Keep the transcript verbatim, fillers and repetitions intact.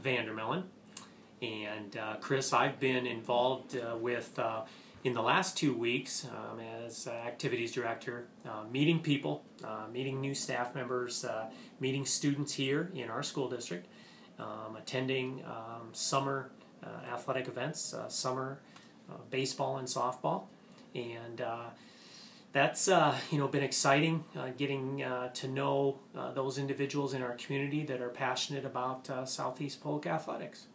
VanDerMillen. And uh, Chris, I've been involved uh, with, uh, in the last two weeks um, as uh, activities director, uh, meeting people, uh, meeting new staff members, uh, meeting students here in our school district, um, attending um, summer uh, athletic events, uh, summer uh, baseball and softball. And uh, that's uh, you know been exciting, uh, getting uh, to know uh, those individuals in our community that are passionate about uh, Southeast Polk athletics.